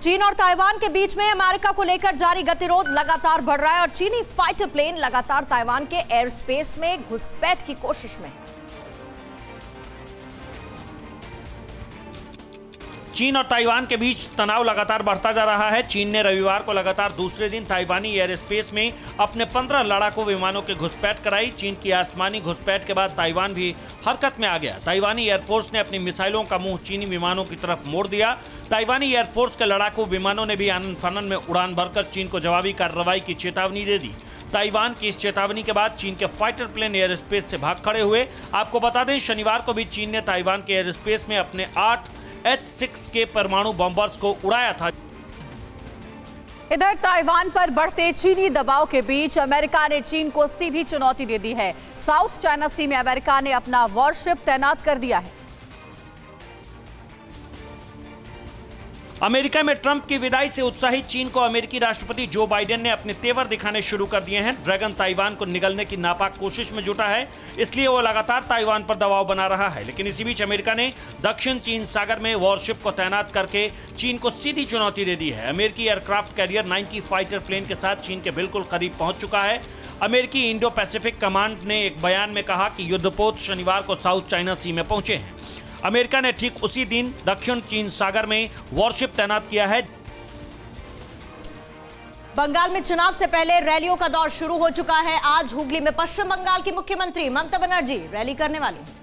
चीन और ताइवान के बीच में अमेरिका को लेकर जारी गतिरोध लगातार बढ़ रहा है और चीनी फाइटर प्लेन लगातार ताइवान के एयर स्पेस में घुसपैठ की कोशिश में है। चीन और ताइवान के बीच तनाव लगातार बढ़ता जा रहा है। चीन ने रविवार को लगातार दूसरे दिन ताइवानी एयर स्पेस में अपने 15 लड़ाकू विमानों की घुसपैठ कराई। चीन की आसमानी घुसपैठ के बाद ताइवान भी हरकत में आ गया। ताइवानी एयरफोर्स ने अपनी मिसाइलों का मुंह चीनी विमानों की तरफ मोड़ दिया। ताइवानी एयरफोर्स के लड़ाकू विमानों ने भी आनन फानन में उड़ान भरकर चीन को जवाबी कार्रवाई की चेतावनी दे दी। ताइवान की इस चेतावनी के बाद चीन के फाइटर प्लेन एयर स्पेस से भाग खड़े हुए। आपको बता दें, शनिवार को भी चीन ने ताइवान के एयर स्पेस में अपने 8 H-6 के परमाणु बॉम्बर्स को उड़ाया था। इधर ताइवान पर बढ़ते चीनी दबाव के बीच अमेरिका ने चीन को सीधी चुनौती दे दी है। साउथ चाइना सी में अमेरिका ने अपना वॉरशिप तैनात कर दिया है। अमेरिका में ट्रंप की विदाई से उत्साहित चीन को अमेरिकी राष्ट्रपति जो बाइडेन ने अपने तेवर दिखाने शुरू कर दिए हैं। ड्रैगन ताइवान को निगलने की नापाक कोशिश में जुटा है, इसलिए वो लगातार ताइवान पर दबाव बना रहा है। लेकिन इसी बीच अमेरिका ने दक्षिण चीन सागर में वॉरशिप को तैनात करके चीन को सीधी चुनौती दे दी है। अमेरिकी एयरक्राफ्ट कैरियर 90 फाइटर प्लेन के साथ चीन के बिल्कुल करीब पहुंच चुका है। अमेरिकी इंडो पैसिफिक कमांड ने एक बयान में कहा कि युद्धपोत शनिवार को साउथ चाइना सी में पहुंचे हैं। अमेरिका ने ठीक उसी दिन दक्षिण चीन सागर में वॉरशिप तैनात किया है। बंगाल में चुनाव से पहले रैलियों का दौर शुरू हो चुका है। आज हुगली में पश्चिम बंगाल की मुख्यमंत्री ममता बनर्जी रैली करने वाली हैं।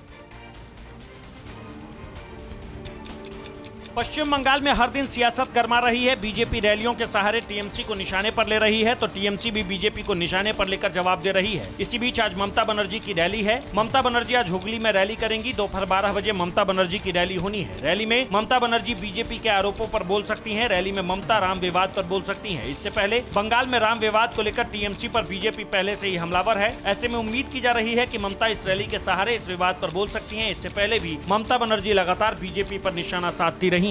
पश्चिम बंगाल में हर दिन सियासत गरमा रही है। बीजेपी रैलियों के सहारे टीएमसी को निशाने पर ले रही है, तो टीएमसी भी बीजेपी को निशाने पर लेकर जवाब दे रही है। इसी बीच आज ममता बनर्जी की रैली है। ममता बनर्जी आज हुगली में रैली करेंगी। दोपहर 12 बजे ममता बनर्जी की रैली होनी है। रैली में ममता बनर्जी बीजेपी के आरोपों पर बोल सकती है। रैली में ममता राम विवाद पर बोल सकती है। इससे पहले बंगाल में राम विवाद को लेकर टीएमसी पर बीजेपी पहले से ही हमलावर है। ऐसे में उम्मीद की जा रही है कि ममता इस रैली के सहारे इस विवाद पर बोल सकती है। इससे पहले भी ममता बनर्जी लगातार बीजेपी पर निशाना साधती रही।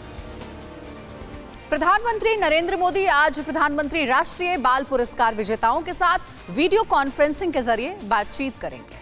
प्रधानमंत्री नरेंद्र मोदी आज प्रधानमंत्री राष्ट्रीय बाल पुरस्कार विजेताओं के साथ वीडियो कॉन्फ्रेंसिंग के जरिए बातचीत करेंगे।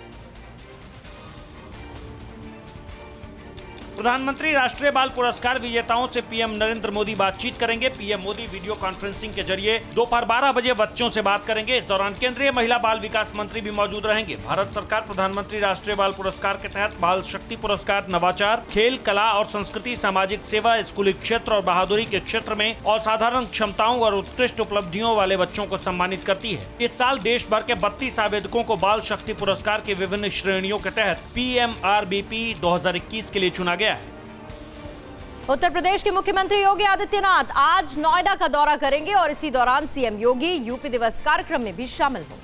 प्रधानमंत्री राष्ट्रीय बाल पुरस्कार विजेताओं से पीएम नरेंद्र मोदी बातचीत करेंगे। पीएम मोदी वीडियो कॉन्फ्रेंसिंग के जरिए दोपहर 12 बजे बच्चों से बात करेंगे। इस दौरान केंद्रीय महिला बाल विकास मंत्री भी मौजूद रहेंगे। भारत सरकार प्रधानमंत्री राष्ट्रीय बाल पुरस्कार के तहत बाल शक्ति पुरस्कार नवाचार, खेल, कला और संस्कृति, सामाजिक सेवा, स्कूली क्षेत्र और बहादुरी के क्षेत्र में असाधारण क्षमताओं और उत्कृष्ट उपलब्धियों वाले बच्चों को सम्मानित करती है। इस साल देश भर के 32 आवेदकों को बाल शक्ति पुरस्कार की विभिन्न श्रेणियों के तहत PMRBP 2021 के लिए चुना गया। उत्तर प्रदेश के मुख्यमंत्री योगी आदित्यनाथ आज नोएडा का दौरा करेंगे और इसी दौरान सीएम योगी यूपी दिवस कार्यक्रम में भी शामिल होंगे।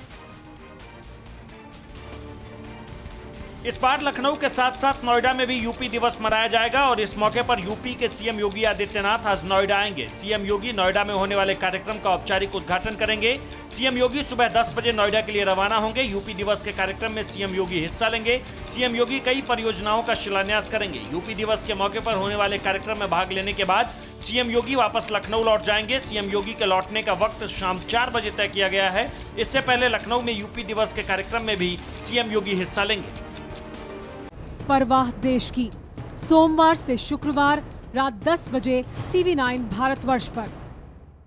इस बार लखनऊ के साथ साथ नोएडा में भी यूपी दिवस मनाया जाएगा और इस मौके पर यूपी के सीएम योगी आदित्यनाथ आज नोएडा आएंगे। सीएम योगी नोएडा में होने वाले कार्यक्रम का औपचारिक उद्घाटन करेंगे। सीएम योगी सुबह 10 बजे नोएडा के लिए रवाना होंगे। यूपी दिवस के कार्यक्रम में सीएम योगी हिस्सा लेंगे। सीएम योगी कई परियोजनाओं का शिलान्यास करेंगे। यूपी दिवस के मौके पर होने वाले कार्यक्रम में भाग लेने के बाद सीएम योगी वापस लखनऊ लौट जाएंगे। सीएम योगी के लौटने का वक्त शाम 4 बजे तय किया गया है। इससे पहले लखनऊ में यूपी दिवस के कार्यक्रम में भी सीएम योगी हिस्सा लेंगे। परवाह देश की, सोमवार से शुक्रवार रात 10 बजे TV9 भारतवर्ष पर।